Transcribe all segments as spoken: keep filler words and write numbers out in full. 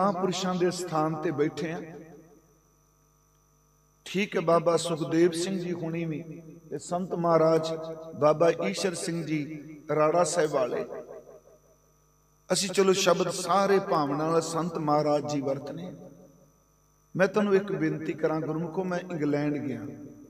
महापुरुषों के स्थान ते बैठे हैं। ठीक है, बाबा सुखदेव सिंह जी हुणी भी, संत महाराज बाबा ईशर सिंह जी राड़ा साहिब वाले, असी चलो शब्द सारे भावना नाल संत महाराज जी वरतने। मैं तुहानूं एक बेनती करा गुरमुखो, मैं इंग्लैंड गया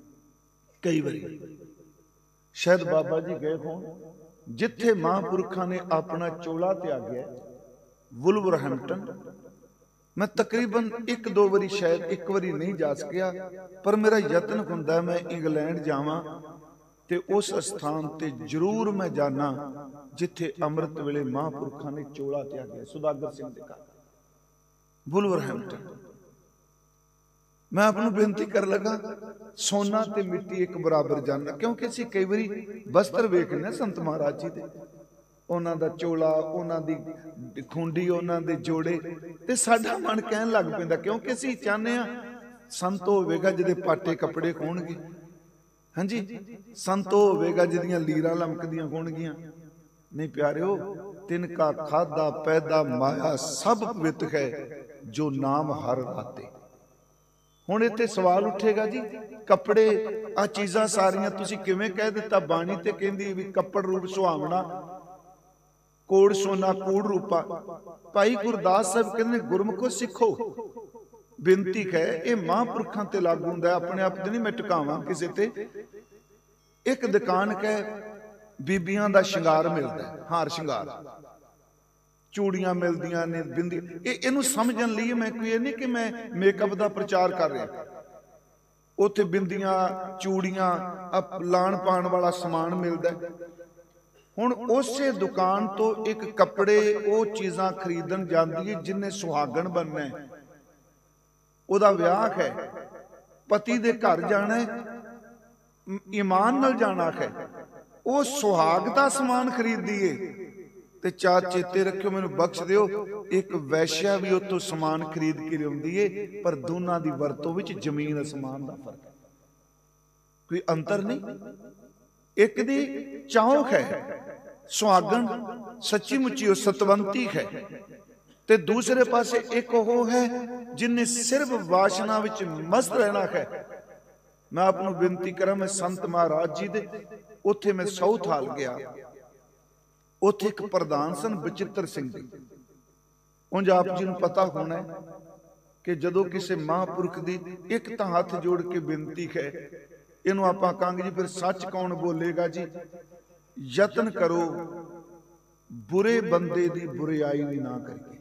कई बारी, शायद बाबा जी गए होण, जिथे महापुरखों ने अपना चोला त्यागया वुलवरहैम्पटन। मैं तकरीबन एक दो बारी शायद एक बारी नहीं जा सकिया, पर मेरा यत्न हुंदा मैं इंग्लैंड जावां ते उस स्थान ते जरूर मैं जाना जिथे अमृत वेले महापुरखों ने चोला त्यागया, सुदागर सिंह दे घर वुलवरहैम्पटन। मैं आपनूं बेनती कर लगा, सोना ते मिट्टी एक बराबर जानना, क्योंकि असीं कई बारी वस्त्र वेखने संत महाराज जी दे, उन्हां दा चोला, उन्हां दी खुंडी, उन्हां दे जोड़े, ते साडा मन कहन लग पैंदा, क्योंकि असीं चाहते हैं संत होवेगा जिहदे पाटे कपड़े होणगे, हाँ जी, संत होवेगा जिहदियां लीरां लमकदियां होणगियां। नहीं प्यारिओ, तिनका खादा पैदा माया सब पवित्र है, जो नाम हर राते। हुण इत्थे सवाल उठेगा जी, कपड़े आ चीज़ां सारियां तुसीं किवें कह दिता? बाणी ते कहंदी भी कपड़ रूप सुहावना, कोड़ सोना कूड़ रूपा। भाई गुरदास साहब कहंदे गुरमुखो सिखो, बेनती है ये महापुरखों ते लागू हुंदा, अपने आप ते नहीं मैं टकावां किसी ते। एक दुकान कह बीबियां दा शिंगार मिलदा, हार शिंगार, चूड़ियां मिलदियां ने, बिंदी, इहनूं समझण लई मैं कोई ये नहीं कि मैं मेकअप दा प्रचार कर रहा। उत्थे बिंदियां चूड़ियां लाण पाण वाला समान मिलदा। हुण उसे दुकान तो एक कपड़े वो चीज़ां खरीदण जांदी है जिन्हें सुहागण बनना है, उहदा विआह है, पति दे घर जाना है, ईमान नाल जाना है, वो सुहाग दा समान खरीदी है। ते चार चेते रखियो, मैनूं बख्श दिओ, एक वैश्या भी उत्तों समान खरीद के लिआउंदी है, पर दोनों की वरतों विच जमीन आसमान का फर्क है, कोई अंतर नहीं। एक दी चौंक है, सुहागण सच्ची मुच्ची सतवंती है, ते दूसरे पासे एक वो है जिन्हें सिर्फ वासना विच मस्त रहना है। मैं आपनों बेनती करा, मैं संत महाराज जी दे उत्थे मैं साउथ हाल गया, उत्थे एक प्रधान सन बचित्र सिंह जी। उंज आप जी नूं पता होना है कि जदों किसी महापुरख दी एक तां हाथ जोड़ के बेनती है, इनू आपां कहांगे जी फिर सच कौन बोलेगा जी, यतन करो बुरे बंदे दी बुराई भी ना करिए।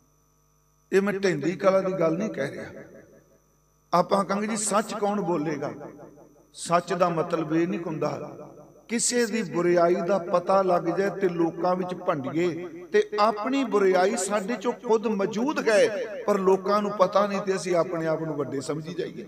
ये मैं ढेंदी कला दी गल नहीं कह रहा, आपां कहांगे जी सच कौन बोलेगा। सच दा मतलब ये नहीं हुंदा किसी दी बुराई दा पता लग जाए ते लोकां विच भंडिए, ते अपनी बुराई साडे चों खुद मौजूद है, पर लोकां नूं पता नहीं ते असीं अपने आप नूं वड्डे समझी जाइए।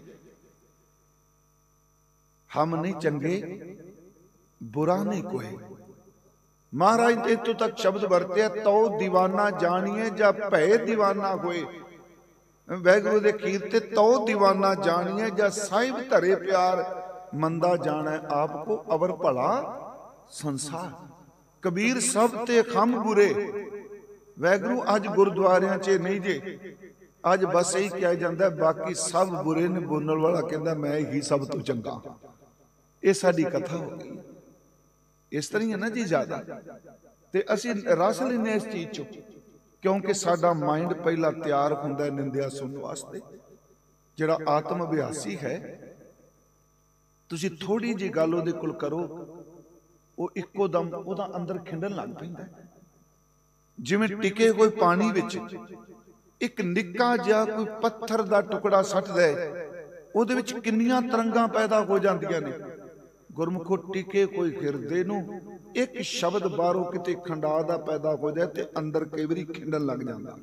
हम नहीं चंगे, बुरा नहीं कोई। महाराज ने इत्थों तक शब्द वरते, तो दीवाना जानिए जा भय दीवाना होए। वैगुरु दे कीर्ते तो दीवाना जानिए जा साहिब धरे प्यार, मंदा जाना आपको अवर भला संसार। कबीर सब ते खम बुरे। वैगुरु अज गुरुद्वारियां च नहीं जे, अज बस यही कहा जाता है बाकी सब बुरे ने, बोलने वाला कहता मैं ही सब तो चंगा। ये साडी कथा हो गई, इस तरह है ना जी ज्यादा, ते असीं रस लेने इस चीज चो, क्योंकि साडा माइंड पहला तैयार हुंदा निंदिया सुनने वास्ते। जिहड़ा आत्म अभ्यासी है, तुसीं थोड़ी जी गल उहदे कोल करो, वो इक्को दम उहदा अंदर खिंडन लग पैंदा है। जिवें टिके कोई पानी विच एक निक्का जिहा कोई पत्थर दा टुकड़ा सट दे, उहदे विच किन्नियां तरंगां पैदा हो जांदियां ने। गुरमुखो टिके कोई हिरदे नूं एक शब्द बाहरों किते खंडा दा पैदा हो जाए ते अंदर कई वारी खिंडन लग जांदा।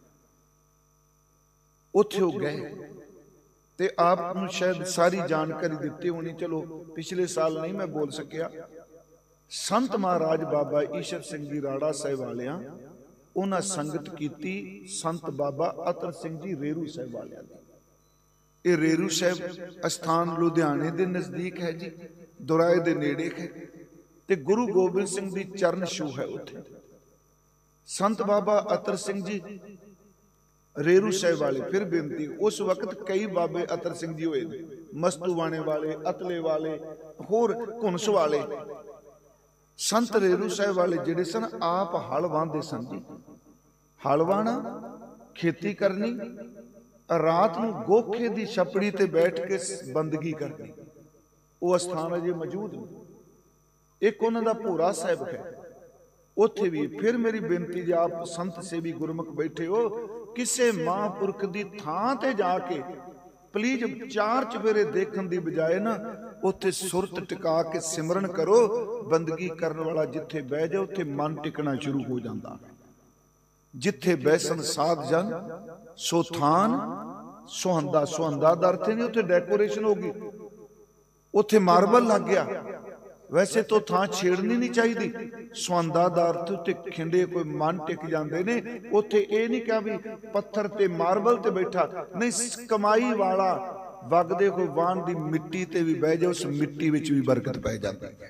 उत्थे हो गए ते आप शायद सारी जानकारी दिती होनी, चलो पिछले साल नहीं मैं बोल सकिया। संत महाराज बाबा ईशर सिंह जी राड़ा साहिब वालियां उन्हां संगत कीती संत बाबा अतर सिंह जी रेरू साहिब वालियां दी। ये रेरू साहिब स्थान लुधियाने दे नजदीक है जी, दुराए दे नेड़े है, ते गुरु गोबिंद सिंह दी चरण छू है उत्थे। संत बाबा अतर सिंह जी रेरू साहिब वाले फिर बेनती, उस वक्त कई बाबे अतर सिंह जी हुए, मस्तूवाणे वाले, अतले वाले, होर घुनस वाले। संत रेरू साहिब वाले जिहड़े सन आप हल वाहंदे सन जी, हल वाहना, खेती करनी, रात नूं गोखे दी छपड़ी ते बैठ के बंदगी करनी। वो स्थान अजे मौजूद नहीं। एक उन्हां दा भोरा साहिब है, उत्थे भी। फिर मेरी बेनती जे आप संत सेवी गुरमुख बैठे हो, किसे महापुरख दी थां ते जाके प्लीज चार चफेरे देखण दी बजाय ना उत्थे सुरत टिका के सिमरन करो। बंदगी करन वाला जिथे बह जाए उत्थे मन टिकना शुरू हो जाता। जिथे बैसन साध जन सो थान सुहंदा, सुहंदा दा अर्थ नहीं उत्थे डेकोरेशन होगी, उत्थे मार्बल लग गया। वैसे तो थां छेड़नी नहीं चाहिए। सुहंदा दा अर्थ उत्ते खिंडे कोई मन टिक जाते ने। उत्थे ये नहीं कहा भी पत्थर ते मार्बल ते बैठा, नहीं, कमाई वाला वगदे कोई वाहन दी मिट्टी ते भी बह जाए, उस मिट्टी विच भी बरकत पै जाती है।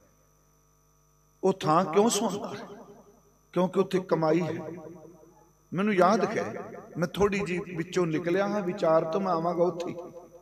वो थां क्यों सुहंदा है? क्योंकि उत्थे कमाई है। मैनू याद है, मैं थोड़ी जी विचों निकलिया हाँ विचार तो, मैं आवांगा उत्थे।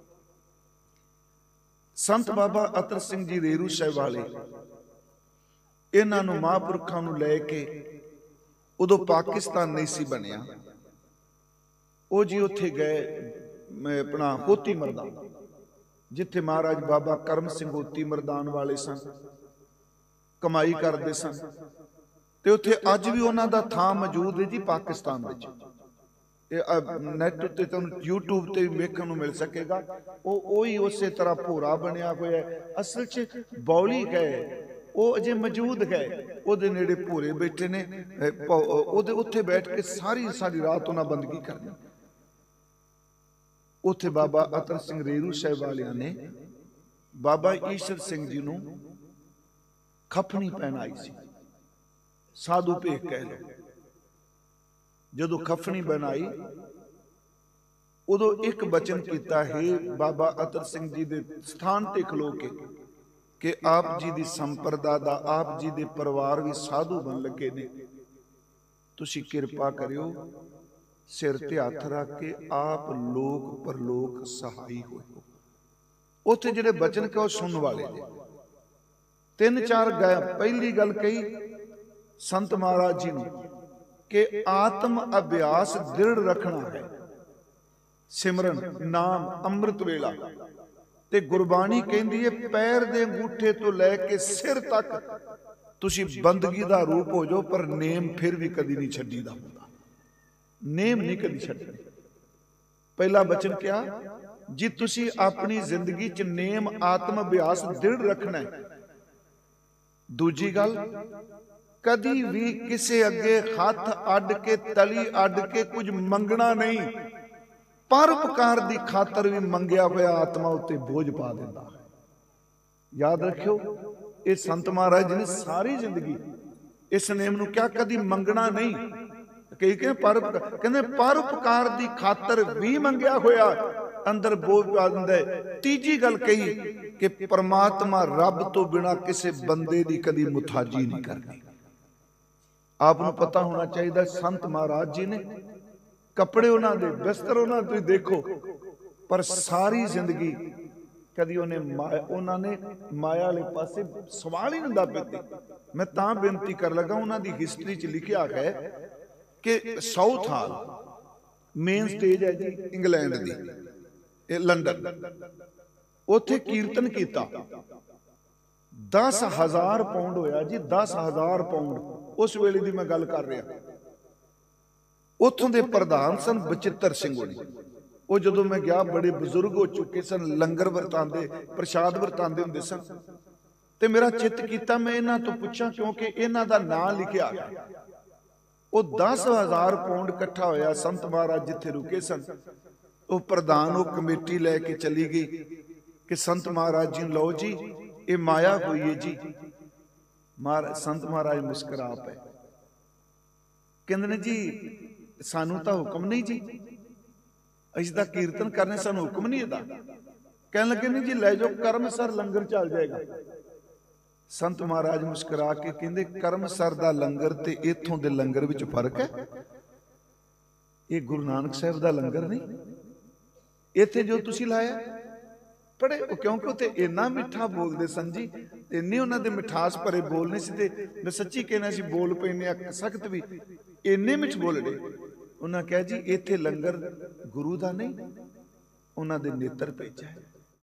संत बाबा अतर सिंह जी रेरू साहिब वाले, इन्हां नूं महापुरखां नूं लैके उदों पाकिस्तान नहीं सी बनिया। वो जी उत्थे गए अपना होती मरदान, जिथे महाराज बाबा करम सिंह होती मरदान वाले सन, कमाई करते सन। ते उत्थे अज भी उन्हां दा थां मौजूद है जी पाकिस्तान विच। नैट उत्ते तुहानूं यूट्यूब ते भी वेखण नूं मिल सकेगा। वो ही उस तरह भोरा बनिया होया है। असल च बौली गए वो अजे मौजूद है, उहदे नेड़े भोरे बैठे ने, उहदे उत्थे बैठ के सारी सारी रात उन्हां बंदगी करनी। उत्थे बाबा अतर सिंह रेरू साहिब वालियां ने बाबा ईश्वर सिंह जी नूं खफनी पहनाई सी, साधु भेख कह लो। जदों खफनी बनाई उदों एक बचन किया है बाबा अतर सिंह जी दे स्थान ते खलो के कि आप जी दी संप्रदा दा, आप जी दे परिवार भी साधु बन लगे ने, तुसी किरपा करियो सिर ते हथ रख के आप लोक परलोक सहाई हो। उत्थे जिहड़े बचन कहो सुनने वाले ने तीन चार गए। पहली गल कही संत महाराज जी ने कि आत्म अभ्यास दृढ़ रखना है, सिमरन नाम अमृत वेला। ते गुरबाणी कहती है पैर दे अंगूठे तो लैके सिर तक तुसी बंदगी दा रूप हो जाओ, पर नेम फिर भी कदी नहीं छड्डी दा हुंदा। नेम नहीं कदी छड्डनी। पहला बचन क्या जी, तुसी अपनी जिंदगी च नेम आत्म अभ्यास दृढ़ रखना है। दूजी गल, कदी भी किसे अगे हथ अड के तली अड के कुछ मंगना नहीं। परोपकार दी खातर भी मंगिया होया आत्मा उत्ते बोझ पा देता है। याद रखियो, ये संत महाराज जी ने सारी जिंदगी इस नेम नूं क्या कदी मंगना नहीं। कई कह परोपकार कहंदे परोपकार दी खातर भी मंगिया होया अंदर बोझ पा दिंदा है। तीजी गल कही कि परमात्मा रब तो बिना किसी बंदे दी कदी मुताजी नहीं करनी। आपको पता होना चाहिए संत महाराज जी ने कपड़े उन्होंने बिस्तर उन्होंने तुम देखो, पर सारी जिंदगी कदी उन्हें माया उन्होंने माया वाले पासे सवाल ही नहीं दाबते। मैं तां बेनती कर लगा, उन्होंने हिस्टरी च लिखा है कि साउथ हाल मेन स्टेज है जी इंग्लैंड की, लंडन, उत्थे कीर्तन किया। दस हजार पाउंड होया जी, दस हजार पाउंड। उस वेले की मैं गल कर रहा। उत्थों के प्रधान सन बचित्र सिंह होनी। वो जदों मैं गया बड़े बुजुर्ग हो चुके सन, लंगर वरतांदे प्रसाद वरतांदे हुंदे सन। ते मेरा चित किया मैं इन्हां तो पुछां, क्योंकि इन्हां दा नाम लिखिया। वो दस हजार पाउंड इकट्ठा होया। संत महाराज जिथे रुके सन, वो प्रधान वो कमेटी लैके चली गई कि संत महाराज जी लो जी ये माया हुई है जी। महाराज संत महाराज मुस्करा पे कहंदे ने जी सानू तो हुक्म नहीं जी, असीं तां कीर्तन करने, सानू हुक्म नहीं है। कहने लगे नहीं जी लै जाओ, कर्म सर लंगर चल जाएगा। संत महाराज मुस्करा के कहंदे कर्म सर दा लंगर ते इत्थों दे लंगर विच फर्क है। ये गुरु नानक साहब का लंगर नहीं, इत्थे जो तुसी लाया पढ़े, क्योंकि उत्थे इन्ना मिठा बोलते सन जी, इन्नी उन्होंने मिठास भरे बोलने से, मैं सच्ची कहना सी बोल पैने सख्त भी इन्ने मिठ बोलने। उन्हें कहा जी इत्थे लंगर गुरु का नहीं, उन्होंने नेत्र भेजा है।